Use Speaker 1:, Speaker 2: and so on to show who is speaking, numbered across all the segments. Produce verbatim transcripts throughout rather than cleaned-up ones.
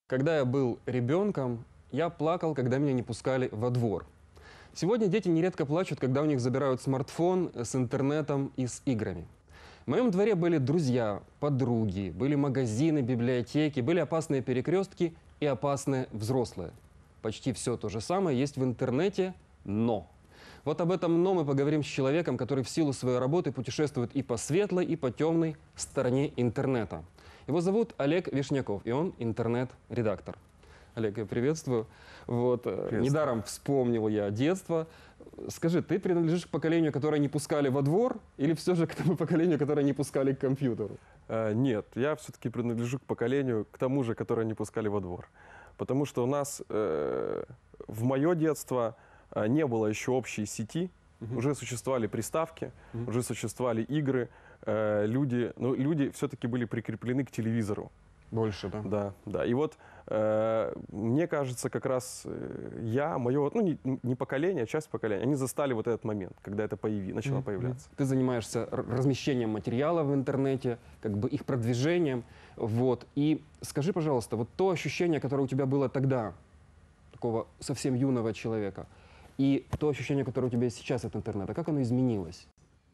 Speaker 1: Когда я был ребенком, я плакал, когда меня не пускали во двор. Сегодня дети нередко плачут, когда у них забирают смартфон с интернетом и с играми. В моем дворе были друзья, подруги, были магазины, библиотеки, были опасные перекрестки и опасные взрослые. Почти все то же самое есть в интернете, но... Вот об этом «но» мы поговорим с человеком, который в силу своей работы путешествует и по светлой, и по темной стороне интернета. Его зовут Олег Вишняков, и он интернет-редактор. Олег, я приветствую. Вот, приветствую. Недаром вспомнил я детство. Скажи, ты принадлежишь к поколению, которое не пускали во двор, или все же к тому поколению, которое не пускали к компьютеру?
Speaker 2: Э, нет, я все-таки принадлежу к поколению, к тому же, которое не пускали во двор. Потому что у нас э, в мое детство э, не было еще общей сети, угу. Уже существовали приставки, угу. уже существовали игры. Э, люди, ну, люди все-таки были прикреплены к телевизору.
Speaker 1: Больше, да?
Speaker 2: Да, да. И вот э, мне кажется, как раз э, я, мое, ну не, не поколение, а часть поколения, они застали вот этот момент, когда это появи, начало mm-hmm. появляться.
Speaker 1: Ты занимаешься размещением материала в интернете, как бы их продвижением. Вот. И скажи, пожалуйста, вот то ощущение, которое у тебя было тогда, такого совсем юного человека, и то ощущение, которое у тебя есть сейчас от интернета, как оно изменилось?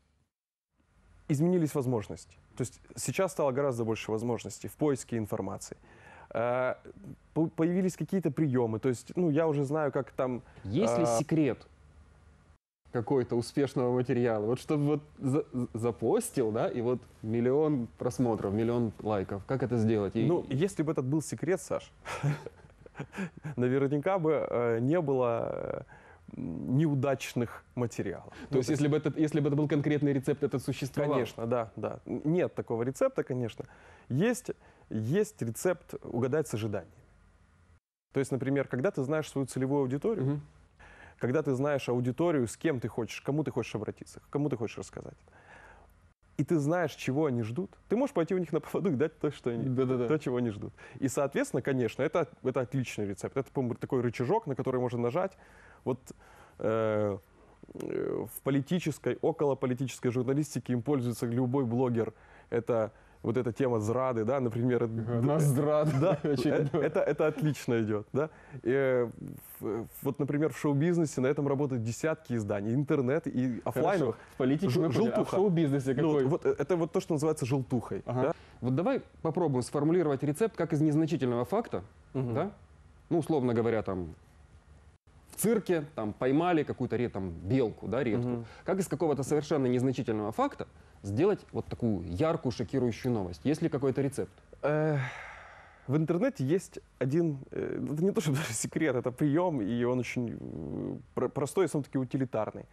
Speaker 2: Изменились возможности. То есть сейчас стало гораздо больше возможностей в поиске информации. Появились какие-то приемы. То есть, ну, я уже знаю, как там...
Speaker 1: Есть ли
Speaker 2: а...
Speaker 1: секрет какой-то успешного материала? Вот чтобы вот за запостил, да, и вот миллион просмотров, миллион лайков. Как это сделать? И...
Speaker 2: Ну, если бы этот был секрет, Саш, наверняка бы не было... неудачных материалов.
Speaker 1: То есть, если бы, это, если бы это был конкретный рецепт, это существовало?
Speaker 2: Конечно, да, да. Нет такого рецепта, конечно. Есть, есть рецепт угадать с ожиданиями. То есть, например, когда ты знаешь свою целевую аудиторию, угу. когда ты знаешь аудиторию, с кем ты хочешь, кому ты хочешь обратиться, кому ты хочешь рассказать, и ты знаешь, чего они ждут, ты можешь пойти у них на поводу и дать то, что они,
Speaker 1: да, да, да.
Speaker 2: то, чего они ждут. И, соответственно, конечно, это, это отличный рецепт. Это, по-моему, такой рычажок, на который можно нажать. Вот э, в политической, околополитической журналистике им пользуется любой блогер. Это вот эта тема зрады, да, например.
Speaker 1: Нас зрада.
Speaker 2: Да, это, это, это отлично идет. Да? И, вот, например, в шоу-бизнесе на этом работают десятки изданий, интернет и офлайновых.
Speaker 1: В политике мы поняли, а в шоу-бизнесе какой?
Speaker 2: Ну, вот, это вот то, что называется желтухой.
Speaker 1: Ага.
Speaker 2: Да?
Speaker 1: Вот давай попробуем сформулировать рецепт, как из незначительного факта, угу. да? Ну, условно говоря, там, в цирке там, поймали какую-то там, белку, да, редкую. Угу. Как из какого-то совершенно незначительного факта сделать вот такую яркую, шокирующую новость? Есть ли какой-то рецепт?
Speaker 2: В интернете есть один, это не то чтобы даже секрет, это прием, и он очень простой, и сам-таки утилитарный.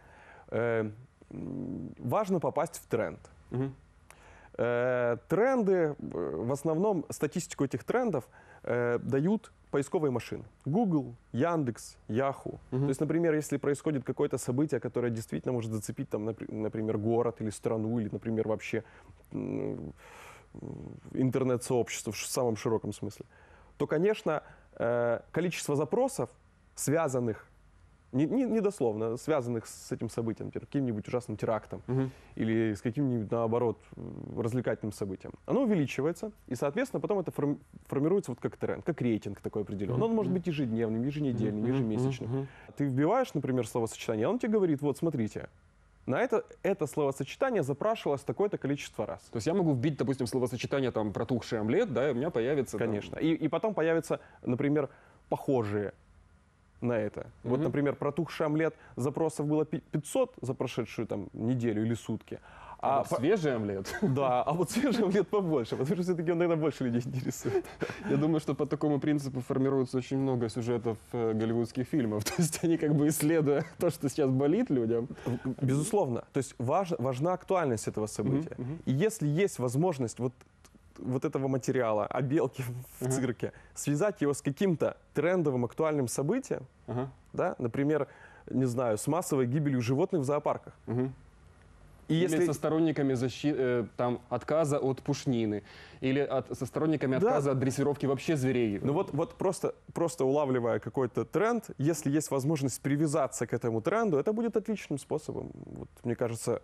Speaker 2: Важно попасть в тренд. Угу. Тренды, в основном статистику этих трендов дают поисковые машины. Google, Яндекс, Yahoo. Угу. То есть, например, если происходит какое-то событие, которое действительно может зацепить, там, например, город или страну, или, например, вообще интернет-сообщество в самом широком смысле, то, конечно, количество запросов, связанных, не, не, не дословно, связанных с этим событием, например, каким-нибудь ужасным терактом угу. или с каким-нибудь, наоборот, развлекательным событием, оно увеличивается, и, соответственно, потом это форми формируется вот как тренд, как рейтинг такой определенный. Он может быть ежедневным, еженедельным, ежемесячным. Угу. Ты вбиваешь, например, словосочетание, он тебе говорит, вот, смотрите, на это, это словосочетание запрашивалось такое-то количество раз.
Speaker 1: То есть я могу вбить, допустим, словосочетание там «протухший омлет», да, и у меня появится...
Speaker 2: Конечно.
Speaker 1: Там...
Speaker 2: И, и потом появятся, например, похожие на это. Mm-hmm. Вот, например, протухший омлет, запросов было пятьсот за прошедшую там неделю или сутки.
Speaker 1: А, а по... свежий омлет?
Speaker 2: Да, а вот свежий омлет побольше, потому что все-таки он, наверное, больше людей интересует.
Speaker 1: Я думаю, что по такому принципу формируется очень много сюжетов голливудских фильмов. То есть они как бы исследуя то, что сейчас болит людям.
Speaker 2: Безусловно. То есть важ, важна актуальность этого события. Mm-hmm. И если есть возможность вот вот этого материала о белке в uh-huh. цирке, связать его с каким-то трендовым актуальным событием, uh-huh. да, например, не знаю, с массовой гибелью животных в зоопарках. Uh-huh.
Speaker 1: И или если... со сторонниками защи... э, там, отказа от пушнины, или от... со сторонниками да. отказа от дрессировки вообще зверей.
Speaker 2: Ну вот, вот просто, просто улавливая какой-то тренд, если есть возможность привязаться к этому тренду, это будет отличным способом, вот, мне кажется,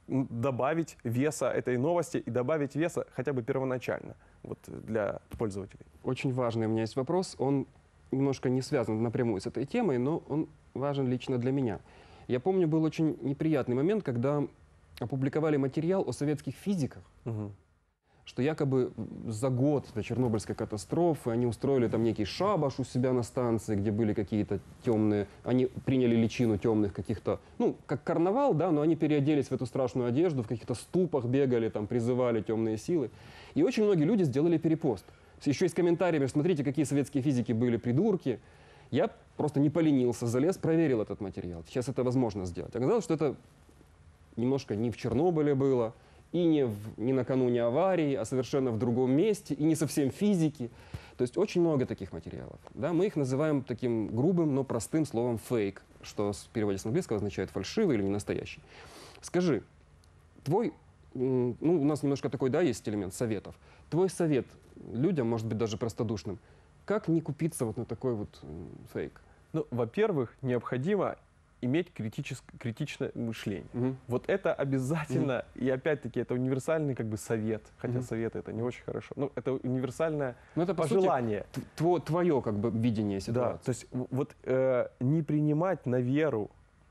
Speaker 2: м, добавить веса этой новости и добавить веса хотя бы первоначально вот, для пользователей.
Speaker 1: Очень важный у меня есть вопрос. Он немножко не связан напрямую с этой темой, но он важен лично для меня. Я помню, был очень неприятный момент, когда опубликовали материал о советских физиках,
Speaker 2: Мгм.
Speaker 1: что якобы за год до Чернобыльской катастрофы они устроили там некий шабаш у себя на станции, где были какие-то темные, они приняли личину темных каких-то, ну, как карнавал, да, но они переоделись в эту страшную одежду, в каких-то ступах бегали, там, призывали темные силы. И очень многие люди сделали перепост. Еще и с комментариями, смотрите, какие советские физики были придурки. Я просто не поленился, залез, проверил этот материал. Сейчас это возможно сделать. Оказалось, что это немножко не в Чернобыле было, и не, в, не накануне аварии, а совершенно в другом месте, и не совсем физики. То есть очень много таких материалов. Да? Мы их называем таким грубым, но простым словом «фейк», что в переводе с английского означает «фальшивый» или «ненастоящий». Скажи, твой, м, ну, у нас немножко такой, да, есть элемент советов. Твой совет людям, может быть, даже простодушным, как не купиться вот на такой вот м, фейк?
Speaker 2: Ну, во-первых, необходимо иметь критичес- критичное мышление.
Speaker 1: Мгм.
Speaker 2: Вот это обязательно, и опять-таки это универсальный как бы совет, хотя
Speaker 1: Мгм.
Speaker 2: совет это не очень хорошо, ну это универсальное
Speaker 1: Ну, это, по сути,
Speaker 2: пожелание.
Speaker 1: т- тво- твое как бы видение
Speaker 2: Да,
Speaker 1: ситуации.
Speaker 2: то есть в- вот э, не принимать на веру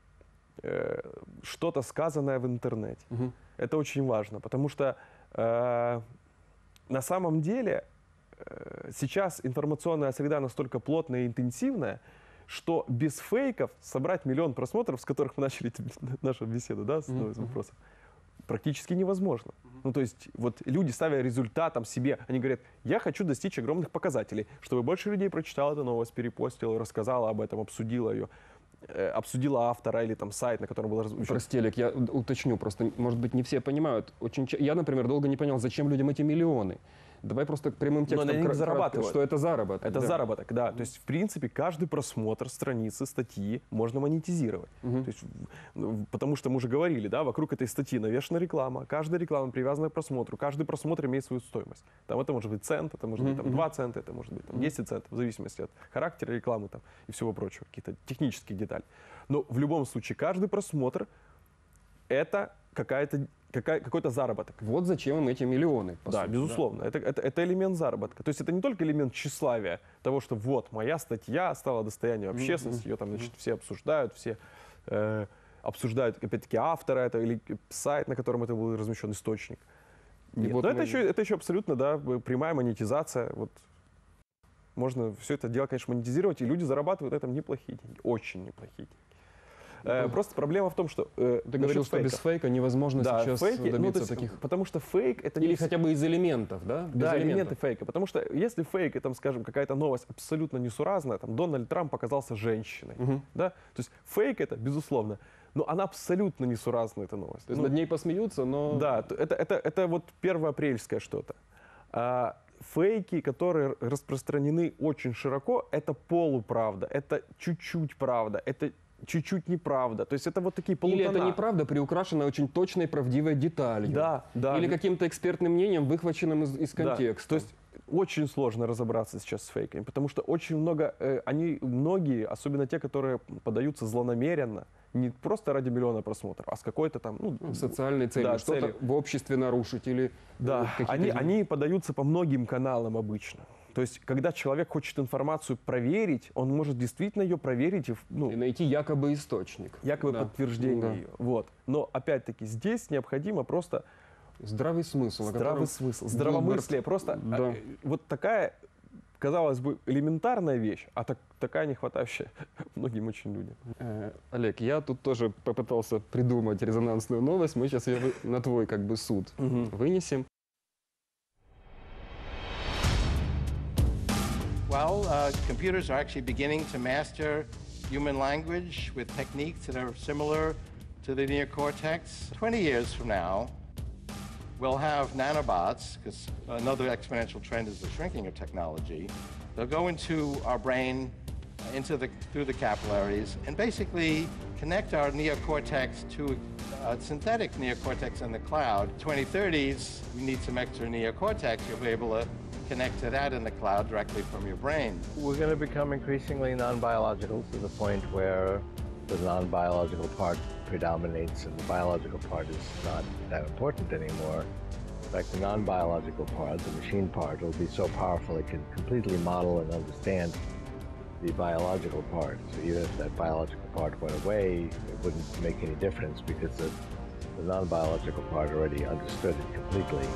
Speaker 2: э, что-то сказанное в интернете.
Speaker 1: Мгм.
Speaker 2: Это очень важно, потому что э, на самом деле э, сейчас информационная среда настолько плотная и интенсивная, что без фейков собрать миллион просмотров, с которых мы начали нашу беседу, да, с одного из
Speaker 1: Мгм.
Speaker 2: вопросов, практически невозможно. Ну, то есть, вот люди, ставя результатом себе, они говорят, я хочу достичь огромных показателей, чтобы больше людей прочитало эту новость, перепостило, рассказало об этом, обсудило ее, э, обсудила автора или там сайт, на котором был размещен.
Speaker 1: Прости, Олег, я д- уточню, просто, может быть, не все понимают. Очень ча- Я, например, долго не понял, зачем людям эти миллионы. Давай просто прямым текстом,
Speaker 2: на них
Speaker 1: кра- кратко,
Speaker 2: зарабатывают.
Speaker 1: что это заработок.
Speaker 2: Это
Speaker 1: да.
Speaker 2: заработок, да. То есть, в принципе, каждый просмотр страницы, статьи можно монетизировать.
Speaker 1: Мгм.
Speaker 2: То есть, ну, потому что мы уже говорили, да, вокруг этой статьи навешана реклама. Каждая реклама привязана к просмотру. Каждый просмотр имеет свою стоимость. Там это может быть цент, это может быть там,
Speaker 1: Мгм,
Speaker 2: два цента, это может быть там, десять центов, в зависимости от характера рекламы там, и всего прочего, какие-то технические детали. Но в любом случае, каждый просмотр — это какая-то, какая, какой-то заработок.
Speaker 1: Вот зачем им эти миллионы, по
Speaker 2: Да,
Speaker 1: сути,
Speaker 2: безусловно. Это, это, это элемент заработка. То есть это не только элемент тщеславия, того, что вот, моя статья стала достоянием общественности, ее там, значит, все обсуждают, все э, обсуждают, опять-таки, автора этого или сайт, на котором это был размещен, источник.
Speaker 1: И
Speaker 2: Нет,
Speaker 1: вот
Speaker 2: но
Speaker 1: мы-
Speaker 2: это, еще, это еще абсолютно, да, прямая монетизация. Вот. Можно все это дело, конечно, монетизировать, и люди зарабатывают на этом неплохие деньги, очень неплохие деньги. Э,
Speaker 1: Ну,
Speaker 2: просто проблема в том, что... э,
Speaker 1: Ты говорил,
Speaker 2: насчет
Speaker 1: что без
Speaker 2: фейков.
Speaker 1: фейка невозможно
Speaker 2: Да,
Speaker 1: сейчас
Speaker 2: фейки, ну, то
Speaker 1: добиться
Speaker 2: есть,
Speaker 1: таких...
Speaker 2: потому что фейк это не
Speaker 1: Или
Speaker 2: вс-
Speaker 1: хотя бы из элементов, да? Без
Speaker 2: Да, элементы
Speaker 1: элементов.
Speaker 2: фейка. Потому что если фейк, и там, скажем, какая-то новость абсолютно несуразная, там Дональд Трамп оказался женщиной,
Speaker 1: Мгм.
Speaker 2: да, то есть фейк это, безусловно, но она абсолютно несуразная, эта новость.
Speaker 1: То есть
Speaker 2: Ну,
Speaker 1: над ней посмеются, но...
Speaker 2: да, т- это, это, это вот первоапрельское что-то. А фейки, которые распространены очень широко, это полуправда, это чуть-чуть правда, это чуть-чуть неправда. То есть это вот такие
Speaker 1: Или
Speaker 2: полутона.
Speaker 1: это неправда, приукрашенная очень точной, правдивой деталью.
Speaker 2: Да, да.
Speaker 1: Или каким-то экспертным мнением, выхваченным из, из
Speaker 2: Да,
Speaker 1: контекста.
Speaker 2: То есть очень сложно разобраться сейчас с фейками, потому что очень много, э, они, многие, особенно те, которые подаются злонамеренно, не просто ради миллиона просмотров, а с какой-то там, ну,
Speaker 1: Ну, социальной целью,
Speaker 2: да,
Speaker 1: что-то
Speaker 2: целью.
Speaker 1: в обществе нарушить или...
Speaker 2: Да,
Speaker 1: э, какие-то
Speaker 2: они,
Speaker 1: изменения.
Speaker 2: они подаются по многим каналам обычно. То есть, когда человек хочет информацию проверить, он может действительно ее проверить и, в- ну,
Speaker 1: И найти якобы источник.
Speaker 2: якобы
Speaker 1: Да.
Speaker 2: подтверждение
Speaker 1: Да.
Speaker 2: ее. Вот. Но опять-таки здесь необходимо просто
Speaker 1: Здравый смысл. о
Speaker 2: здравый
Speaker 1: котором
Speaker 2: смысл,
Speaker 1: Гилберт-
Speaker 2: здравомыслие. Просто
Speaker 1: Да.
Speaker 2: э, вот такая, казалось бы, элементарная вещь, а так, такая не хватающая многим очень людям.
Speaker 1: Э, Олег, я тут тоже попытался придумать резонансную новость. Мы сейчас ее вы- на твой как бы суд вынесем.
Speaker 3: Well, uh, computers are actually beginning to master human language with techniques that are similar to the neocortex. twenty years from now, we'll have nanobots, because another exponential trend is the shrinking of technology. They'll go into our brain, uh, into the, through the capillaries, and basically connect our neocortex to a synthetic neocortex in the cloud. twenty thirties, we need some extra neocortex. You'll be able to connect to that in the cloud directly from your brain.
Speaker 4: We're going to become increasingly non-biological to the point where the non-biological part predominates and the biological part is not that important anymore. In fact, the non-biological part, the machine part, will be so powerful it can completely model and understand the biological part. So even if that biological part went away, it wouldn't make any difference because the, the non-biological part already understood it completely.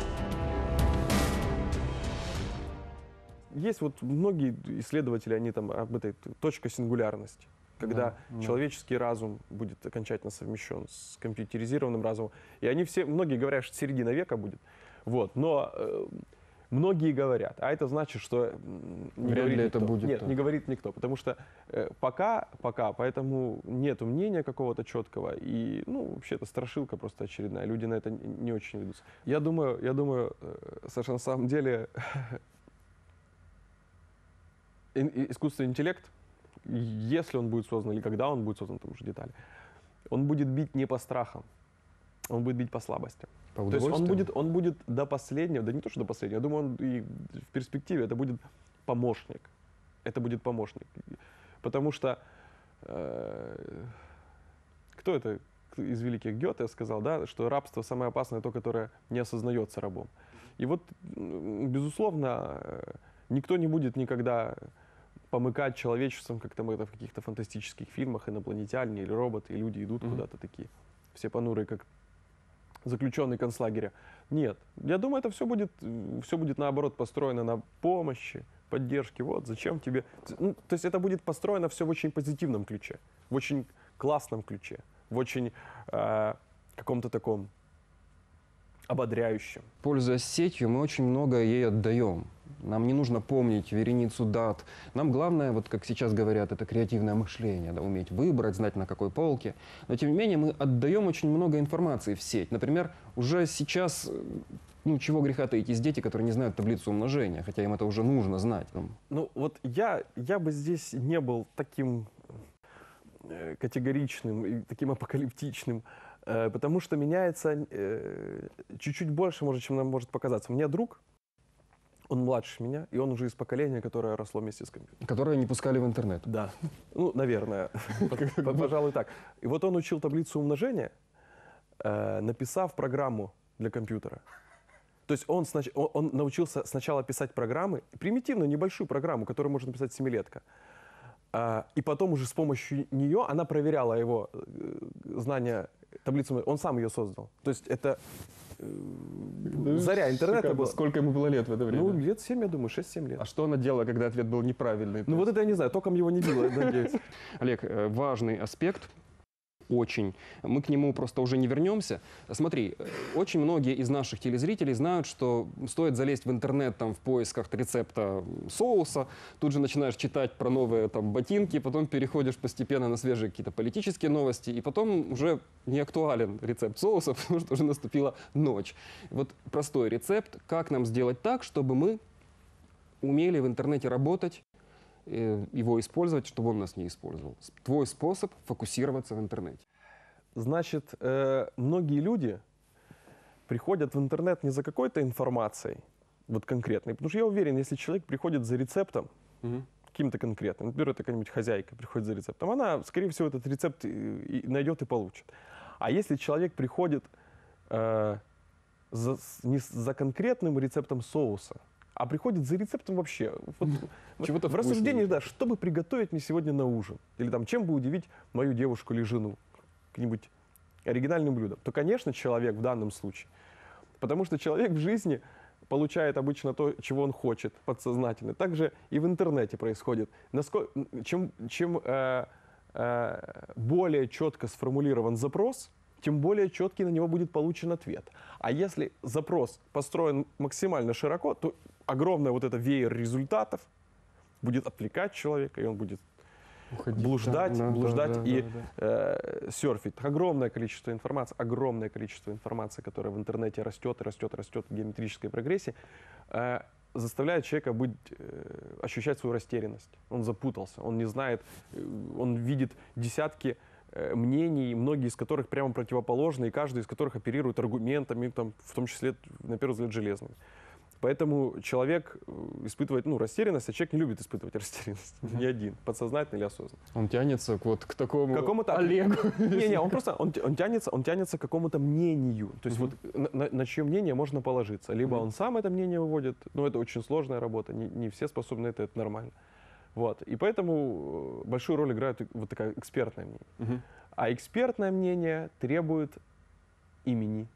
Speaker 2: Есть вот многие исследователи, они там об этой точке сингулярности, когда
Speaker 1: Да,
Speaker 2: человеческий разум будет окончательно совмещен с компьютеризированным разумом. И они все, многие говорят, что середина века будет. Вот, но э, многие говорят, а это значит, что не
Speaker 1: Вряд
Speaker 2: говорит
Speaker 1: ли
Speaker 2: никто.
Speaker 1: это будет
Speaker 2: Нет,
Speaker 1: так.
Speaker 2: не говорит никто, потому что э, пока, пока, поэтому нету мнения какого-то четкого, и, ну, вообще это страшилка просто очередная, люди на это не, не очень ведутся. Я думаю, я думаю, э, Саша, на самом деле, искусственный интеллект, если он будет создан или когда он будет создан, там уже детали, он будет бить не по страхам, он будет бить по слабостям.
Speaker 1: По
Speaker 2: То есть он
Speaker 1: удовольствию?
Speaker 2: будет, он будет до последнего, да не то, что до последнего, я думаю, он и в перспективе это будет помощник. Это будет помощник. Потому что э, кто это из великих Гёте сказал, да, что рабство самое опасное то, которое не осознается рабом. И вот, безусловно, никто не будет никогда помыкать человечеством, как там это в каких-то фантастических фильмах, инопланетяне или роботы, и люди идут
Speaker 1: Мгм.
Speaker 2: куда-то такие, все понурые, как заключенные концлагеря. Нет, я думаю, это все будет, все будет наоборот построено на помощи, поддержке. Вот, зачем тебе... Ну, то есть это будет построено все в очень позитивном ключе, в очень классном ключе, в очень э, каком-то таком ободряющем.
Speaker 1: Пользуясь сетью, мы очень много ей отдаем. Нам не нужно помнить вереницу дат. Нам главное, вот как сейчас говорят, это креативное мышление, да, уметь выбрать, знать на какой полке. Но тем не менее мы отдаем очень много информации в сеть. Например, уже сейчас, ну чего греха таить, есть дети, которые не знают таблицу умножения, хотя им это уже нужно знать. Там.
Speaker 2: Ну вот я, я бы здесь не был таким э, категоричным и таким апокалиптичным, э, потому что меняется э, чуть-чуть больше, может, чем нам может показаться. У меня друг, он младше меня, и он уже из поколения, которое росло вместе с компьютером.
Speaker 1: Которые не пускали в интернет.
Speaker 2: Да. Ну, наверное. П- Пожалуй, так. И вот он учил таблицу умножения, э, написав программу для компьютера. То есть он, снач- он, он научился сначала писать программы, примитивную, небольшую программу, которую может написать семилетка. А, и потом уже с помощью нее она проверяла его э, знания таблицы умножения. Он сам ее создал. То есть это э, заря интернета была.
Speaker 1: Сколько ему было лет в это время?
Speaker 2: Ну, лет семь, я думаю, шесть-семь лет.
Speaker 1: А что она делала, когда ответ был неправильный?
Speaker 2: Ну вот это я не знаю, током его не било, я надеюсь.
Speaker 1: Олег, э, важный аспект, очень. Мы к нему просто уже не вернемся. Смотри, э, очень многие из наших телезрителей знают, что стоит залезть в интернет там, в поисках рецепта соуса, тут же начинаешь читать про новые там, ботинки, потом переходишь постепенно на свежие какие-то политические новости, и потом уже не актуален рецепт соуса, потому что уже наступила ночь. Вот простой рецепт, как нам сделать так, чтобы мы умели в интернете работать, его использовать, чтобы он нас не использовал. Твой способ фокусироваться в интернете.
Speaker 2: Значит, э, многие люди приходят в интернет не за какой-то информацией, вот конкретной, потому что я уверен, если человек приходит за рецептом, каким-то конкретным, например, это какая-нибудь хозяйка приходит за рецептом, она, скорее всего, этот рецепт и, и найдет и получит. А если человек приходит э, за, не за конкретным рецептом соуса, а приходит за рецептом вообще. Вот,
Speaker 1: Чего-то
Speaker 2: в рассуждении,
Speaker 1: вкусненького.
Speaker 2: да, чтобы приготовить мне сегодня на ужин. Или там, чем бы удивить мою девушку или жену. Каким-нибудь оригинальным блюдом. То, конечно, человек в данном случае. Потому что человек в жизни получает обычно то, чего он хочет, подсознательно. Также и в интернете происходит. Насколько, чем чем э, э, более четко сформулирован запрос, тем более четкий на него будет получен ответ. А если запрос построен максимально широко, то огромный вот это веер результатов будет отвлекать человека, и он будет
Speaker 1: Уходить.
Speaker 2: блуждать,
Speaker 1: Да, да,
Speaker 2: блуждать
Speaker 1: да, да,
Speaker 2: и
Speaker 1: да, да.
Speaker 2: э, серфить. Огромное количество информации, огромное количество информации, которая в интернете растет, растет, растет в геометрической прогрессии, э, заставляет человека быть, э, ощущать свою растерянность. Он запутался, он не знает, э, он видит десятки э, мнений, многие из которых прямо противоположны, и каждый из которых оперирует аргументами, там, в том числе, на первый взгляд, железными. Поэтому человек испытывает, ну, растерянность, а человек не любит испытывать растерянность. Mm-hmm. Ни один, подсознательно или осознанно.
Speaker 1: Он тянется к, вот, к такому
Speaker 2: какому-то
Speaker 1: Олегу.
Speaker 2: Не-не, он просто, он, он, тянется, он тянется к какому-то мнению. То есть mm-hmm. вот на, на чье мнение можно положиться. Либо mm-hmm. он сам это мнение выводит, но это очень сложная работа, не, не все способны это, это нормально. Вот. И поэтому большую роль играет вот такая экспертное мнение. Mm-hmm. А экспертное мнение требует имени,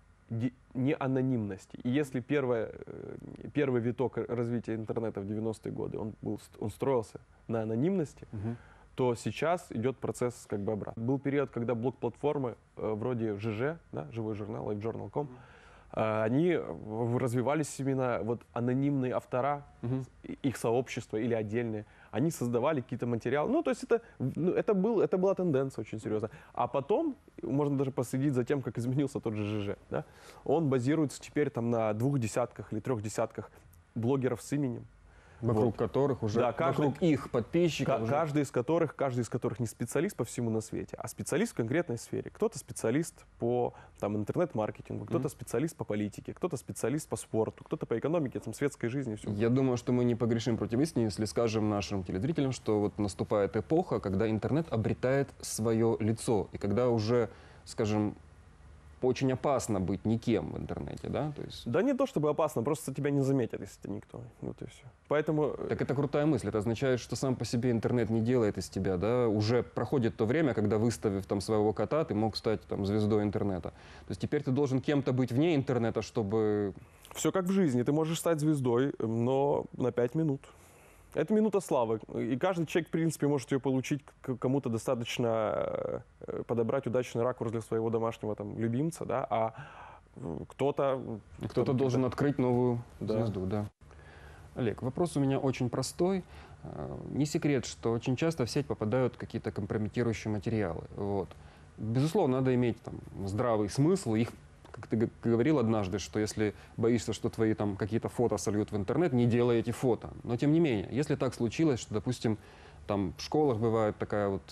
Speaker 2: не анонимности. И если первое, первый виток развития интернета в девяностые годы, он, был, он строился на анонимности, угу. то сейчас идет процесс как бы обратно. Был период, когда блог-платформы э, вроде ЖЖ, да, живой журнал, лайф журнал точка ком, э, они развивались именно вот анонимные автора, угу. их сообщества или отдельные. Они создавали какие-то материалы. Ну, то есть это, ну, это, был, это была тенденция очень серьезная. А потом, можно даже последить за тем, как изменился тот же ЖЖ. Да? Он базируется теперь там, на двух десятках или трех десятках блогеров с именем.
Speaker 1: Вокруг
Speaker 2: вот.
Speaker 1: которых уже,
Speaker 2: да, каждый,
Speaker 1: вокруг их подписчиков.
Speaker 2: К- каждый, из которых, каждый из которых не специалист по всему на свете, а специалист в конкретной сфере. Кто-то специалист по там, интернет-маркетингу, кто-то mm-hmm. специалист по политике, кто-то специалист по спорту, кто-то по экономике, там, светской жизни. Все.
Speaker 1: Я думаю, что мы не погрешим против истины, если скажем нашим телезрителям, что вот наступает эпоха, когда интернет обретает свое лицо, и когда уже, скажем, очень опасно быть никем в интернете, да? То есть...
Speaker 2: Да не то чтобы опасно, просто тебя не заметят, если ты никто. Вот и все. Поэтому...
Speaker 1: Так это крутая мысль. Это означает, что сам по себе интернет не делает из тебя, да? Уже проходит то время, когда, выставив там своего кота, ты мог стать там звездой интернета. То есть теперь ты должен кем-то быть вне интернета, чтобы...
Speaker 2: Все как в жизни. Ты можешь стать звездой, но на пять минут. Это минута славы. И каждый человек, в принципе, может ее получить, кому-то достаточно подобрать удачный ракурс для своего домашнего там, любимца, да, а кто-то...
Speaker 1: Кто-то должен
Speaker 2: да.
Speaker 1: открыть новую
Speaker 2: да.
Speaker 1: звезду, да. Олег, вопрос у меня очень простой. Не секрет, что очень часто в сеть попадают какие-то компрометирующие материалы. Вот. Безусловно, надо иметь там, здравый смысл, их как ты говорил однажды, что если боишься, что твои там какие-то фото сольют в интернет, не делай эти фото. Но тем не менее, если так случилось, что, допустим, там в школах бывает такая вот,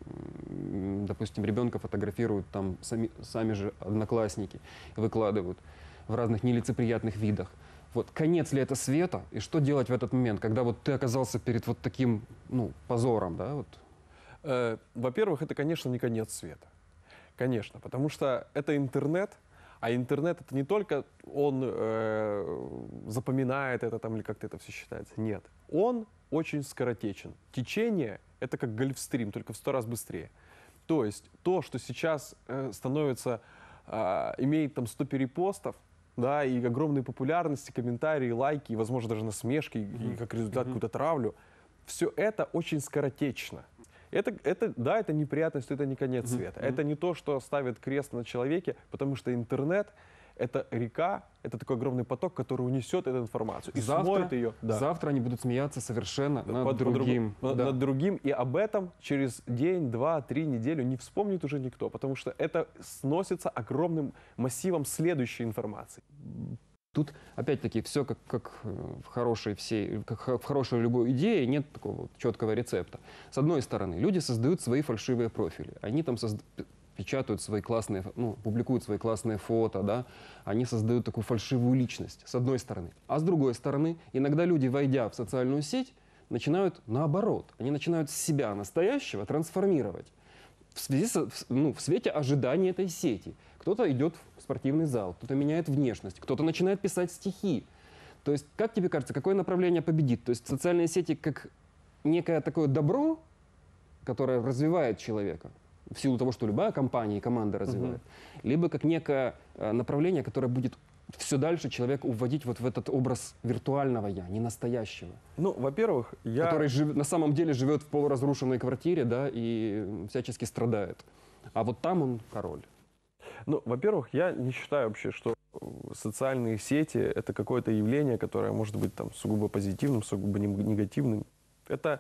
Speaker 1: допустим, ребенка фотографируют там сами, сами же одноклассники, выкладывают в разных нелицеприятных видах. Вот конец ли это света? И что делать в этот момент, когда вот ты оказался перед вот таким, ну, позором, да? Вот?
Speaker 2: Э, во-первых, это, конечно, не конец света. Конечно, потому что это интернет. А интернет это не только он э, запоминает это там или как-то это все считается. Нет. Он очень скоротечен. Течение это как гольфстрим, только в сто раз быстрее. То есть то, что сейчас э, становится, э, имеет там сто перепостов, да, и огромные популярности, комментарии, лайки, и, возможно, даже насмешки, mm-hmm. и как результат mm-hmm. какую-то травлю, все это очень скоротечно. Это, это, да, это неприятность, это не конец mm-hmm. света. Mm-hmm. Это не то, что ставит крест на человеке, потому что интернет — это река, это такой огромный поток, который унесет эту информацию и
Speaker 1: завтра,
Speaker 2: смоет ее. Да.
Speaker 1: Завтра они будут смеяться совершенно
Speaker 2: Под,
Speaker 1: над другим.
Speaker 2: По, да. Над другим. И об этом через день, два, три, неделю не вспомнит уже никто, потому что это сносится огромным массивом следующей информации.
Speaker 1: Тут, опять-таки, все как, как в хорошей всей, как в хорошей любой идее, нет такого четкого рецепта. С одной стороны, люди создают свои фальшивые профили. Они там созда... печатают свои классные, ну, публикуют свои классные фото, да, они создают такую фальшивую личность, с одной стороны. А с другой стороны, иногда люди, войдя в социальную сеть, начинают наоборот. Они начинают себя настоящего трансформировать в, связи со, ну, в свете ожидания этой сети. Кто-то идет в спортивный зал, кто-то меняет внешность, кто-то начинает писать стихи. То есть, как тебе кажется, какое направление победит? То есть социальные сети как некое такое добро, которое развивает человека, в силу того, что любая компания и команда развивает, uh-huh. либо как некое э, направление, которое будет все дальше человека уводить вот в этот образ виртуального «я», не настоящего.
Speaker 2: Ну, во-первых, я...
Speaker 1: Который жив... на самом деле живет в полуразрушенной квартире, да, и всячески страдает. А вот там он король.
Speaker 2: Ну, во-первых, я не считаю вообще, что социальные сети — это какое-то явление, которое может быть там сугубо позитивным, сугубо негативным. Это,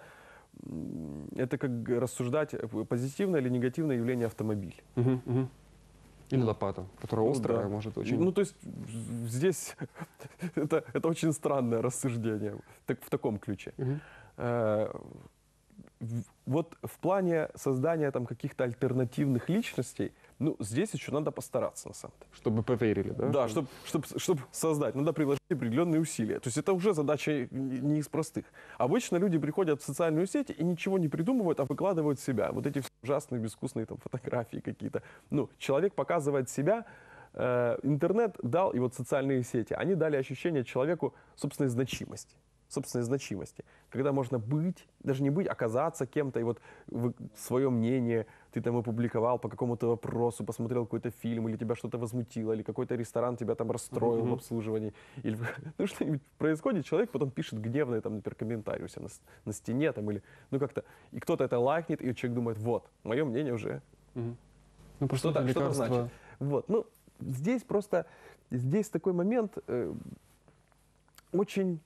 Speaker 2: это как рассуждать, позитивное или негативное явление автомобиль.
Speaker 1: Угу, угу. Или лопата, которая
Speaker 2: ну,
Speaker 1: острая,
Speaker 2: да.
Speaker 1: может очень...
Speaker 2: Ну, то есть здесь это, это очень странное рассуждение так, в таком ключе. Угу. в- вот в плане создания там каких-то альтернативных личностей, ну, здесь еще надо постараться, на самом деле.
Speaker 1: Чтобы поверили, да?
Speaker 2: Да, чтобы чтоб, создать, надо приложить определенные усилия. То есть это уже задача не не из простых. Обычно люди приходят в социальную сеть и ничего не придумывают, а выкладывают себя. Вот эти все ужасные, безвкусные там фотографии какие-то. Ну, человек показывает себя, э, интернет дал, и вот социальные сети, они дали ощущение человеку собственной значимости. собственной значимости. Когда можно быть, даже не быть, оказаться кем-то, и вот вы- свое мнение ты там опубликовал по какому-то вопросу, посмотрел какой-то фильм, или тебя что-то возмутило, или какой-то ресторан тебя там расстроил
Speaker 1: Мгм.
Speaker 2: в обслуживании, или ну, что-нибудь происходит, человек потом пишет гневный, там, например, комментарий у себя на, с- на стене, там, или, ну, как-то, и кто-то это лайкнет, и человек думает, вот, мое мнение уже
Speaker 1: Мгм. Ну, просто
Speaker 2: что-то,
Speaker 1: это
Speaker 2: что-то
Speaker 1: лекарство.
Speaker 2: значит. Вот, ну, здесь просто, здесь такой момент э, очень,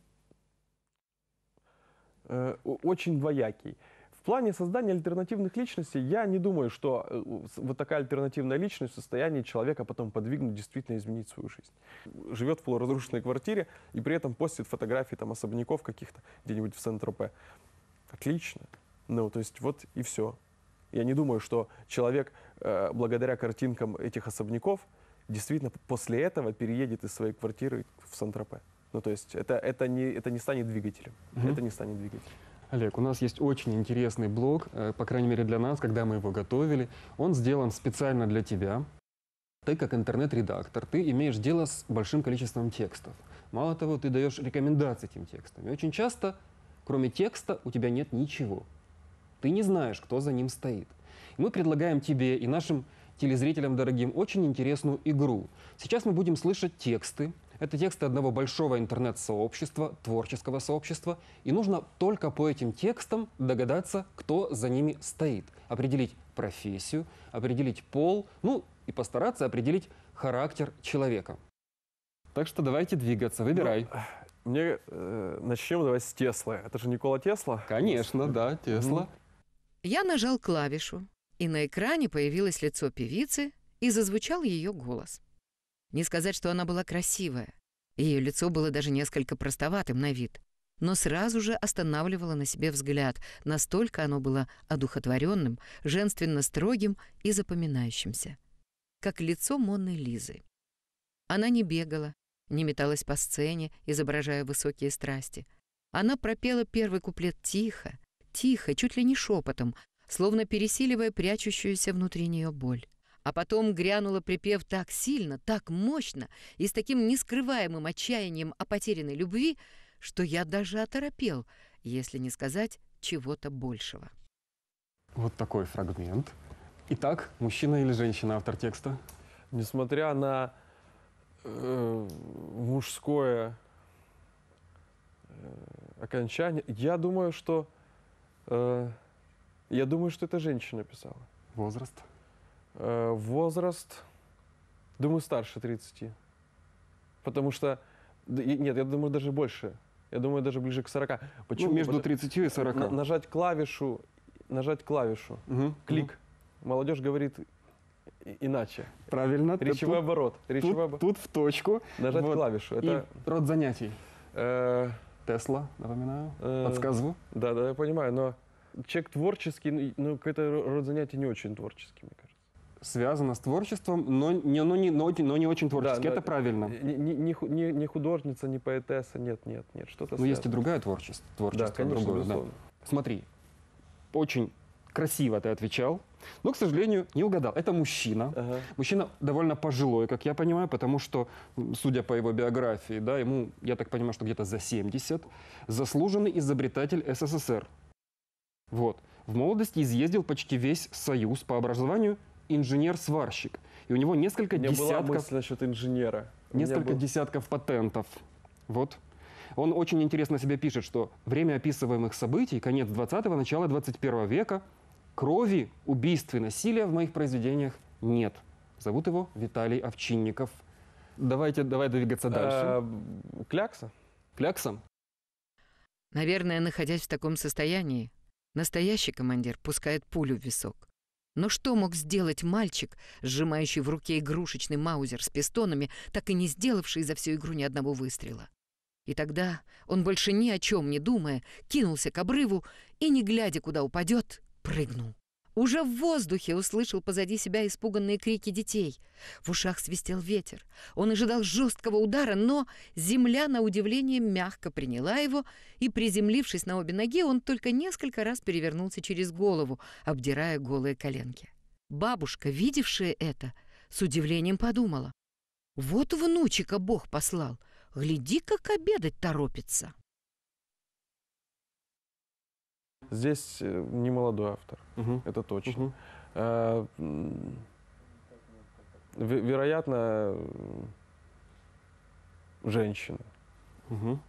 Speaker 2: э, о- очень двоякий. В плане создания альтернативных личностей я не думаю, что э, у- с- вот такая альтернативная личность в состоянии человека потом подвигнуть действительно изменить свою жизнь. Живет в полуразрушенной квартире и при этом постит фотографии там особняков каких-то где-нибудь в Сент-Тропе. Отлично. Ну, то есть вот и все. Я не думаю, что человек э, благодаря картинкам этих особняков действительно после этого переедет из своей квартиры в Сан-Тропе. Ну, то есть это, это, не, это не станет двигателем.
Speaker 1: Мгм.
Speaker 2: Это не станет двигателем.
Speaker 1: Олег, у нас есть очень интересный блог, э, по крайней мере для нас, когда мы его готовили. Он сделан специально для тебя. Ты, как интернет-редактор, ты имеешь дело с большим количеством текстов. Мало того, ты даешь рекомендации этим текстам. И очень часто, кроме текста, у тебя нет ничего. Ты не знаешь, кто за ним стоит. И мы предлагаем тебе и нашим телезрителям дорогим очень интересную игру. Сейчас мы будем слышать тексты. Это тексты одного большого интернет-сообщества, творческого сообщества. И нужно только по этим текстам догадаться, кто за ними стоит. Определить профессию, определить пол, ну и постараться определить характер человека. Так что давайте двигаться, выбирай.
Speaker 2: Мне э, начнем давай с Теслы. Это же Никола Тесла.
Speaker 1: Конечно, да, Тесла.
Speaker 5: Я нажал клавишу, и на экране появилось лицо певицы, и зазвучал ее голос. Не сказать, что она была красивая. Ее лицо было даже несколько простоватым на вид, но сразу же останавливало на себе взгляд, настолько оно было одухотворенным, женственно строгим и запоминающимся, как лицо Моны Лизы. Она не бегала, не металась по сцене, изображая высокие страсти. Она пропела первый куплет тихо, тихо, чуть ли не шепотом, словно пересиливая прячущуюся внутри нее боль. А потом грянула припев так сильно, так мощно и с таким нескрываемым отчаянием о потерянной любви, что я даже оторопел, если не сказать чего-то большего.
Speaker 1: Вот такой фрагмент. Итак, мужчина или женщина автор текста?
Speaker 2: Несмотря на э, мужское э, окончание, я думаю, что э, я думаю, что это женщина писала.
Speaker 1: Возраст?
Speaker 2: Э, возраст, думаю, старше тридцати. Потому что, да, и- нет, я думаю, даже больше. Я думаю, даже ближе к сорока.
Speaker 1: Ну, между
Speaker 2: Потому-
Speaker 1: тридцатью и сорока.
Speaker 2: на- нажать клавишу, нажать клавишу,
Speaker 1: Мгм,
Speaker 2: клик. Молодежь говорит и- иначе.
Speaker 1: мгм. Правильно. Ты
Speaker 2: Речевой
Speaker 1: тут-
Speaker 2: оборот. Речевой
Speaker 1: Тут,
Speaker 2: оборот.
Speaker 1: тут в точку.
Speaker 2: Нажать
Speaker 1: Вот.
Speaker 2: клавишу.
Speaker 1: И
Speaker 2: Это,
Speaker 1: род занятий.
Speaker 2: э,
Speaker 1: Тесла, напоминаю.
Speaker 2: э,
Speaker 1: Подсказываю.
Speaker 2: Да, да, я понимаю, но человек творческий, ну, ну, какой-то род занятий не очень творческий, мне кажется.
Speaker 1: Связано с творчеством, но не, но не, но, но не очень творчески.
Speaker 2: Да,
Speaker 1: Это
Speaker 2: да.
Speaker 1: правильно.
Speaker 2: Не, не- не ху- не- не художница, не поэтесса, нет, нет, нет, что-то
Speaker 1: Но есть и
Speaker 2: связано.
Speaker 1: другое творчество. творчество
Speaker 2: Да, конечно,
Speaker 1: другое, да.
Speaker 2: безусловно.
Speaker 1: Смотри, очень красиво ты отвечал, но, к сожалению, не угадал. Это мужчина.
Speaker 2: Ага.
Speaker 1: Мужчина довольно пожилой, как я понимаю, потому что, м, судя по его биографии, да, ему, я так понимаю, что где-то за семьдесят, заслуженный изобретатель СССР. Вот. В молодости изъездил почти весь Союз, по образованию инженер-сварщик. И у него несколько
Speaker 2: У меня была
Speaker 1: десятков,
Speaker 2: мысль насчет инженера. У меня
Speaker 1: несколько
Speaker 2: был-
Speaker 1: десятков патентов. Вот. Он очень интересно себе пишет, что время описываемых событий, конец двадцатого, начало двадцать первого века, крови, убийств и насилия в моих произведениях нет. Зовут его Виталий Овчинников. Давайте, давай двигаться дальше.
Speaker 2: Э, Клякса?
Speaker 1: Клякса?
Speaker 5: Наверное, находясь в таком состоянии, настоящий командир пускает пулю в висок. Но что мог сделать мальчик, сжимающий в руке игрушечный маузер с пистонами, так и не сделавший за всю игру ни одного выстрела? И тогда он, больше ни о чем не думая, кинулся к обрыву и, не глядя, куда упадет, прыгнул. Уже в воздухе услышал позади себя испуганные крики детей. В ушах свистел ветер. Он ожидал жесткого удара, но земля, на удивление, мягко приняла его, и, приземлившись на обе ноги, он только несколько раз перевернулся через голову, обдирая голые коленки. Бабушка, видевшая это, с удивлением подумала: «Вот внучика Бог послал, гляди, как обедать торопится».
Speaker 2: Здесь э, не молодой автор,
Speaker 1: Мгм.
Speaker 2: это точно.
Speaker 1: Мгм.
Speaker 2: Э, м, ве- Вероятно, э, женщина,
Speaker 1: Мгм.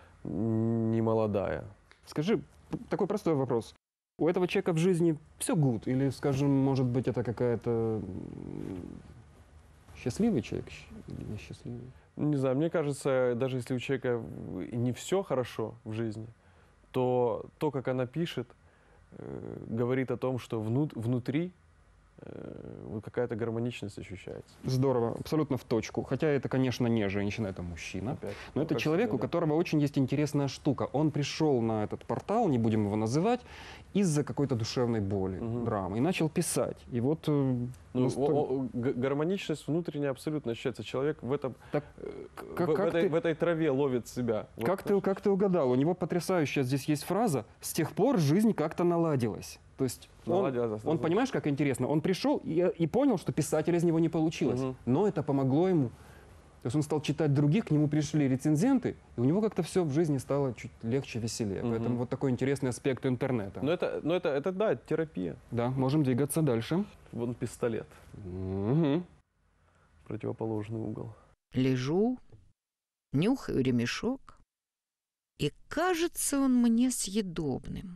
Speaker 2: не молодая.
Speaker 1: Скажи, п- такой простой вопрос. У этого человека в жизни все good? Или, скажем, может быть, это какая-то м, счастливый человек щ- или несчастливый?
Speaker 2: Не знаю, мне кажется, даже если у человека в- и не все хорошо в жизни, то то, как она пишет, э, говорит о том, что внут- внутри э, вот какая-то гармоничность ощущается.
Speaker 1: Здорово, абсолютно в точку. Хотя это, конечно, не женщина, это мужчина.
Speaker 2: Опять.
Speaker 1: Но
Speaker 2: Ну,
Speaker 1: это
Speaker 2: как
Speaker 1: человек,
Speaker 2: всегда,
Speaker 1: у
Speaker 2: да.
Speaker 1: которого очень есть интересная штука. Он пришел на этот портал, не будем его называть, из-за какой-то душевной боли,
Speaker 2: Мгм.
Speaker 1: драмы. И начал писать. И вот... э,
Speaker 2: Ну,
Speaker 1: насто-
Speaker 2: о- о- г- гармоничность внутренняя абсолютно ощущается. Человек в этом,
Speaker 1: Так
Speaker 2: э,
Speaker 1: как-
Speaker 2: в, в
Speaker 1: как
Speaker 2: этой,
Speaker 1: ты-
Speaker 2: в этой траве ловит себя. Вот
Speaker 1: Как ты, как ты угадал? У него потрясающая здесь есть фраза: «С тех пор жизнь как-то наладилась». То есть он,
Speaker 2: Наладилась,
Speaker 1: он,
Speaker 2: да.
Speaker 1: понимаешь, как интересно? Он пришел и, и понял, что писатель из него не получилось.
Speaker 2: Мгм.
Speaker 1: Но это помогло ему. То есть он стал читать других, к нему пришли рецензенты, и у него как-то все в жизни стало чуть легче, веселее.
Speaker 2: Мгм.
Speaker 1: Поэтому вот такой интересный аспект интернета.
Speaker 2: Но это, но это, это, да, это терапия.
Speaker 1: Да, можем двигаться дальше.
Speaker 2: Вон пистолет,
Speaker 1: Мгм.
Speaker 2: противоположный угол.
Speaker 5: Лежу, нюхаю ремешок, и кажется он мне съедобным.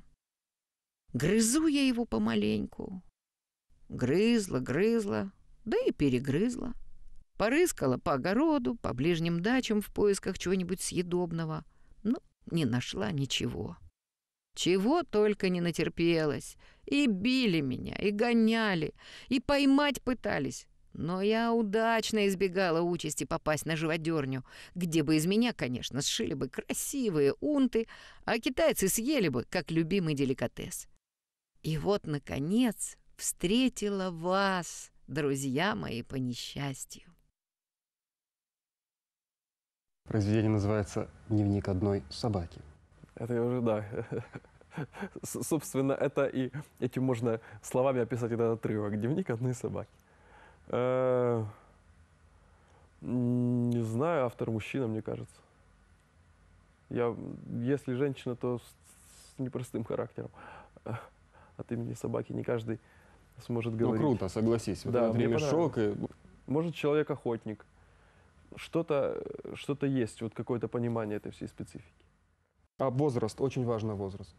Speaker 5: Грызу я его помаленьку. Грызла, грызла, да и перегрызла. Порыскала по огороду, по ближним дачам в поисках чего-нибудь съедобного, но не нашла ничего. Чего только не натерпелась. И били меня, и гоняли, и поймать пытались. Но я удачно избегала участи попасть на живодерню, где бы из меня, конечно, сшили бы красивые унты, а китайцы съели бы, как любимый деликатес. И вот, наконец, встретила вас, друзья мои, по несчастью.
Speaker 1: Произведение называется «Дневник одной собаки».
Speaker 2: Это я уже, да. С- Собственно, это и этим можно словами описать этот отрывок. Дневник одной собаки. Э, м, Не знаю, автор мужчина, мне кажется. Я, если женщина, то с, с непростым характером. А От имени собаки не каждый сможет
Speaker 1: Ну,
Speaker 2: говорить.
Speaker 1: круто, согласись. Вот
Speaker 2: Да,
Speaker 1: этот
Speaker 2: мне
Speaker 1: ремешок и...
Speaker 2: Может, человек-охотник. Что-то что есть, вот какое-то понимание этой всей специфики.
Speaker 1: А возраст, очень важный возраст.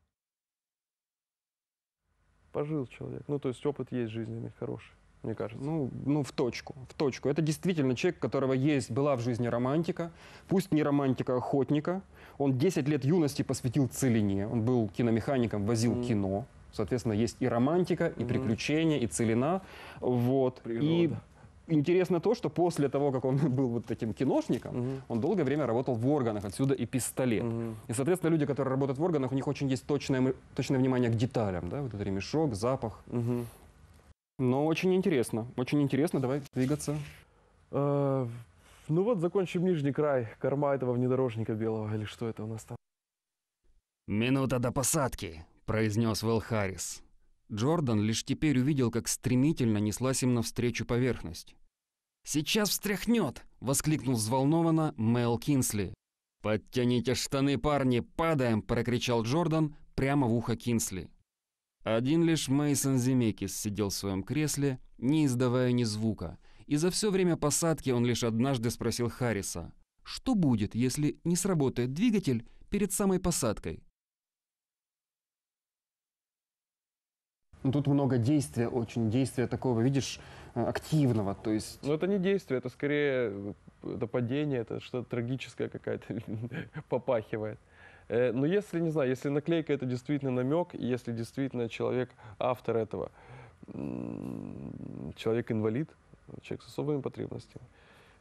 Speaker 2: Пожил человек. Ну, то есть опыт есть жизненный, хороший, мне кажется.
Speaker 1: Ну, ну, в точку, в точку. Это действительно человек, у которого есть, была в жизни романтика, пусть не романтика, а охотника. Он десять лет юности посвятил целине. Он был киномехаником, возил
Speaker 2: Мгм.
Speaker 1: кино. Соответственно, есть и романтика, и
Speaker 2: Мгм.
Speaker 1: приключения, и целина. Вот. И
Speaker 2: Природа.
Speaker 1: интересно то, что после того, как он был вот этим киношником,
Speaker 2: Мгм.
Speaker 1: он долгое время работал в органах, отсюда и пистолет.
Speaker 2: Мгм.
Speaker 1: И, соответственно, люди, которые работают в органах, у них очень есть точное, мы- точное внимание к деталям. Да? Вот этот ремешок, запах.
Speaker 2: Мгм.
Speaker 1: Но очень интересно, очень интересно. Давай двигаться.
Speaker 2: А, Ну вот, закончим нижний край. Корма этого внедорожника белого. Или что это у нас там?
Speaker 6: «Минута до посадки», — произнес Вэл Харрис. Джордан лишь теперь увидел, как стремительно неслась им навстречу поверхность. «Сейчас встряхнет!» — воскликнул взволнованно Мэл Кинсли. «Подтяните штаны, парни, падаем!» — прокричал Джордан прямо в ухо Кинсли. Один лишь Мейсон Земекис сидел в своем кресле, не издавая ни звука, и за все время посадки он лишь однажды спросил Харриса, что будет, если не сработает двигатель перед самой посадкой.
Speaker 1: Ну, тут много действия, очень действия такого, видишь, э, активного. То есть
Speaker 2: Ну это не действие, это скорее э, это падение, это что-то трагическое какая-то попахивает. Э, Но если, не знаю, если наклейка это действительно намек, и если действительно человек, автор этого, м, человек-инвалид, человек с особыми потребностями,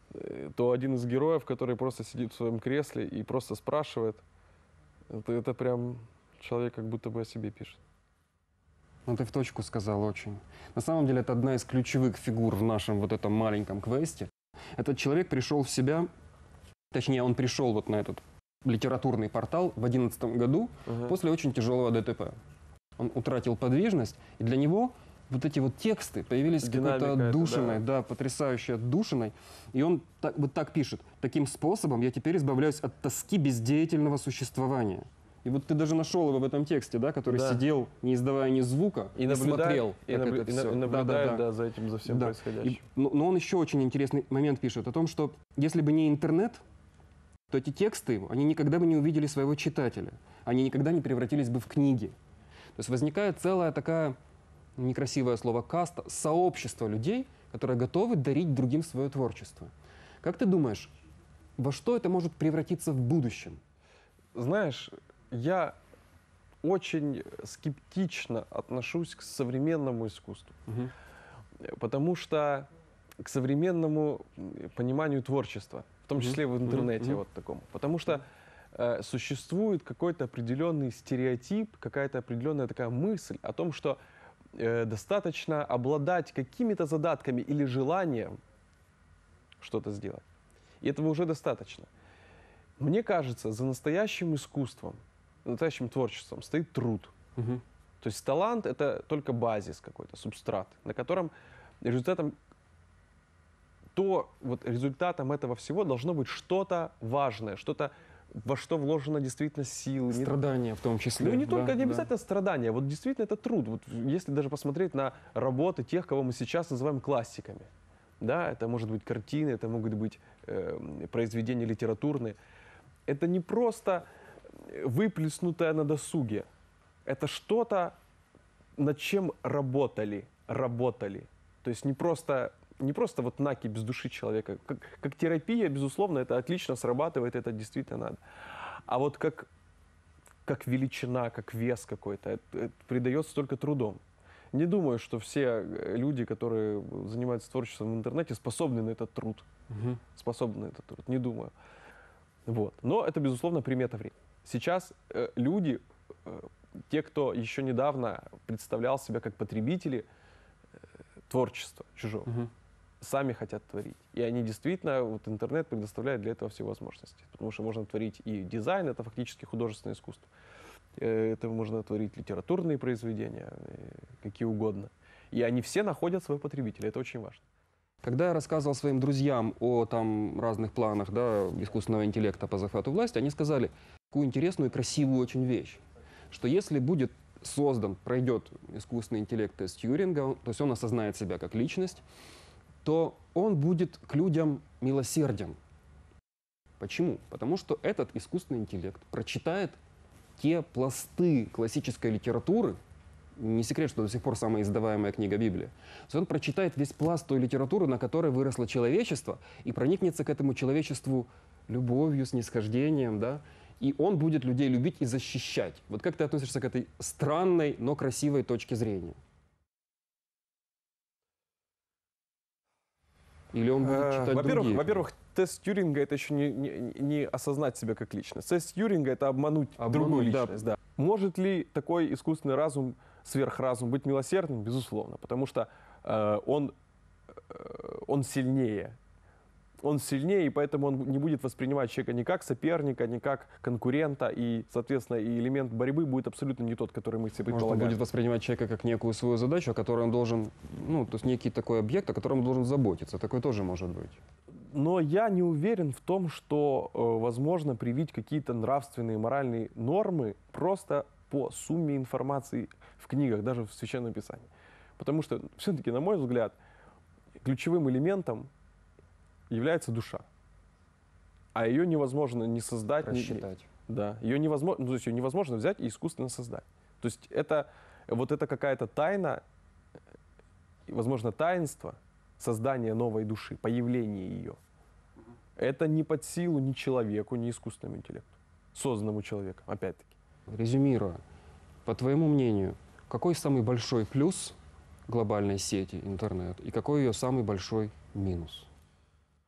Speaker 2: э, то один из героев, который просто сидит в своем кресле и просто спрашивает, это, это прям человек как будто бы о себе пишет.
Speaker 1: Ну, ты в точку сказал очень. На самом деле, это одна из ключевых фигур в нашем вот этом маленьком квесте. Этот человек пришел в себя, точнее, он пришел вот на этот литературный портал в две тысячи одиннадцатом году
Speaker 2: Ага.
Speaker 1: после очень тяжелого ДТП. Он утратил подвижность, и для него вот эти вот тексты появились
Speaker 2: Динамика
Speaker 1: какой-то
Speaker 2: это,
Speaker 1: отдушиной,
Speaker 2: да.
Speaker 1: да, потрясающей отдушиной. И он так, вот так пишет: «Таким способом я теперь избавляюсь от тоски бездеятельного существования». И вот ты даже нашел его в этом тексте, да, который
Speaker 2: Да.
Speaker 1: сидел, не издавая ни звука,
Speaker 2: И
Speaker 1: и
Speaker 2: наблюдает,
Speaker 1: смотрел,
Speaker 2: и,
Speaker 1: как
Speaker 2: наблю-
Speaker 1: это
Speaker 2: и на-
Speaker 1: всё.
Speaker 2: и наблюдает
Speaker 1: Да-да-да.
Speaker 2: да, за этим, за всем
Speaker 1: Да.
Speaker 2: происходящим.
Speaker 1: И- но, но он еще очень интересный момент пишет о том, что если бы не интернет, то эти тексты, они никогда бы не увидели своего читателя. Они никогда не превратились бы в книги. То есть возникает целая такая, некрасивое слово, каста, сообщество людей, которые готовы дарить другим свое творчество. Как ты думаешь, во что это может превратиться в будущем?
Speaker 2: Знаешь, я очень скептично отношусь к современному искусству,
Speaker 1: Мгм.
Speaker 2: потому что к современному пониманию творчества, в том
Speaker 1: Мгм.
Speaker 2: числе в
Speaker 1: Мгм.
Speaker 2: интернете
Speaker 1: Мгм.
Speaker 2: вот такому, потому что э, существует какой-то определенный стереотип, какая-то определенная такая мысль о том, что э, достаточно обладать какими-то задатками или желанием что-то сделать. И этого уже достаточно. Мне кажется, за настоящим искусством, за настоящим творчеством стоит труд.
Speaker 1: Мгм.
Speaker 2: То есть талант — это только базис какой-то, субстрат, на котором результатом, то вот результатом этого всего должно быть что-то важное, что-то, во что вложено действительно силы. Не-
Speaker 1: Страдания в том числе.
Speaker 2: ну, не
Speaker 1: да,
Speaker 2: только, не
Speaker 1: да.
Speaker 2: обязательно страдания, вот действительно это труд. Вот если даже посмотреть на работы тех, кого мы сейчас называем классиками, да, это может быть картины, это могут быть э, произведения литературные. Это не просто выплеснутое на досуге, это что-то, над чем работали, работали. То есть не просто, не просто вот накипь без души человека. Как, как терапия, безусловно, это отлично срабатывает, это действительно надо. А вот как, как величина, как вес какой-то, это, это придается только трудом. Не думаю, что все люди, которые занимаются творчеством в интернете, способны на этот труд.
Speaker 1: Мгм.
Speaker 2: Способны на этот труд, не думаю. Вот. Но это, безусловно, примета времени. Сейчас э, люди, э, те, кто еще недавно представлял себя как потребители э, творчества чужого,
Speaker 1: Мгм.
Speaker 2: сами хотят творить. И они действительно, вот интернет предоставляет для этого все возможности. Потому что можно творить и дизайн, это фактически художественное искусство. Э, Это можно творить литературные произведения, э, какие угодно. И они все находят своего потребителя, это очень важно.
Speaker 1: Когда я рассказывал своим друзьям о там разных планах, да, искусственного интеллекта по захвату власти, они сказали такую интересную и красивую очень вещь, что если будет создан, пройдет искусственный интеллект тест Тьюринга, то есть он осознает себя как личность, то он будет к людям милосерден. Почему? Потому что этот искусственный интеллект прочитает те пласты классической литературы, не секрет, что до сих пор самая издаваемая книга Библия. То есть он прочитает весь пласт той литературы, на которой выросло человечество, и проникнется к этому человечеству любовью, снисхождением, да, и он будет людей любить и защищать. Вот как ты относишься к этой странной, но красивой точке зрения? Или он будет
Speaker 2: Э,
Speaker 1: читать
Speaker 2: Во-первых,
Speaker 1: другие?
Speaker 2: во-первых, тест Тьюринга — это еще не, не- не осознать себя как личность. Тест Тьюринга — это обмануть,
Speaker 1: Обмануть,
Speaker 2: другую
Speaker 1: да.
Speaker 2: личность. Да. Может ли такой искусственный разум, сверхразум, быть милосердным? Безусловно, потому что э, он, э, он сильнее. Он сильнее, и поэтому он не будет воспринимать человека ни как соперника, ни как конкурента, и, соответственно, и элемент борьбы будет абсолютно не тот, который мы себе
Speaker 1: Может, он
Speaker 2: предполагаем.
Speaker 1: будет воспринимать человека как некую свою задачу, о которой он должен, ну, то есть некий такой объект, о котором он должен заботиться. Такое тоже может быть.
Speaker 2: Но я не уверен в том, что э, возможно привить какие-то нравственные, моральные нормы просто по сумме информации в книгах, даже в Священном Писании. Потому что, все-таки, на мой взгляд, ключевым элементом является душа. А ее невозможно не создать, ни-
Speaker 1: Рассчитать.
Speaker 2: да, ее невозможно, ну, то есть ее невозможно взять и искусственно создать. То есть это вот это какая-то тайна, и, возможно, таинство создания новой души, появления ее. Это не под силу ни человеку, ни искусственному интеллекту, созданному человеком, опять-таки.
Speaker 1: Резюмируя, по твоему мнению, какой самый большой плюс глобальной сети интернет и какой ее самый большой минус?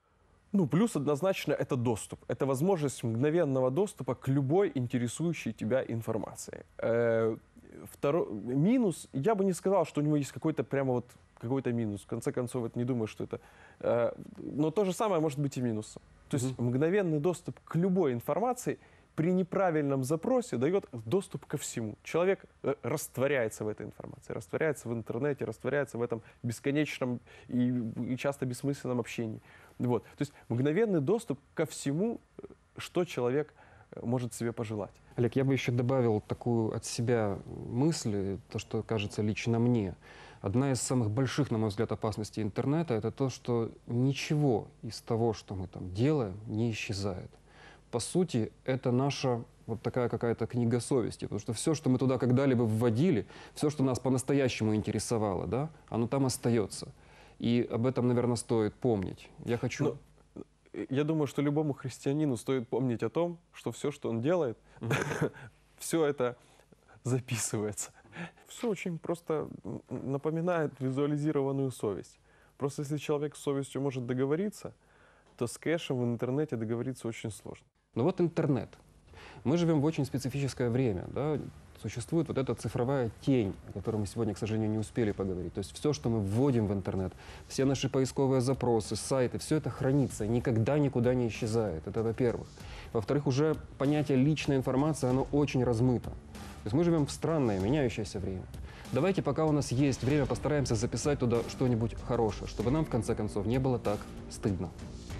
Speaker 2: Ну, плюс однозначно это доступ. Это возможность мгновенного доступа к любой интересующей тебя информации. Э, второй минус, я бы не сказал, что у него есть какой-то прямо вот какой-то минус. В конце концов, это не думаю, что это... Э, но то же самое может быть и минусом. То есть
Speaker 1: Мгм.
Speaker 2: мгновенный доступ к любой информации при неправильном запросе дает доступ ко всему. Человек э, растворяется в этой информации, растворяется в интернете, растворяется в этом бесконечном и, и часто бессмысленном общении. Вот. То есть мгновенный доступ ко всему, э, что человек э, может себе пожелать.
Speaker 1: Олег, я бы еще добавил такую от себя мысль, то, что кажется лично мне. Одна из самых больших, на мой взгляд, опасностей интернета — это то, что ничего из того, что мы там делаем, не исчезает. По сути, это наша вот такая какая-то книга совести, потому что все, что мы туда когда-либо вводили, все, что нас по-настоящему интересовало, да, оно там остается. И об этом, наверное, стоит помнить. Я хочу...
Speaker 2: Ну, Я думаю, что любому христианину стоит помнить о том, что все, что он делает, все это записывается. Все очень просто напоминает визуализированную совесть. Просто если человек с совестью может договориться, то с кэшем в интернете договориться очень сложно.
Speaker 1: Ну вот интернет. Мы живем в очень специфическое время, да? Существует вот эта цифровая тень, о которой мы сегодня, к сожалению, не успели поговорить. То есть все, что мы вводим в интернет, все наши поисковые запросы, сайты, все это хранится, никогда никуда не исчезает. Это во-первых. Во-вторых, уже понятие личной информации, оно очень размыто. То есть мы живем в странное, меняющееся время. Давайте, пока у нас есть время, постараемся записать туда что-нибудь хорошее, чтобы нам, в конце концов, не было так стыдно.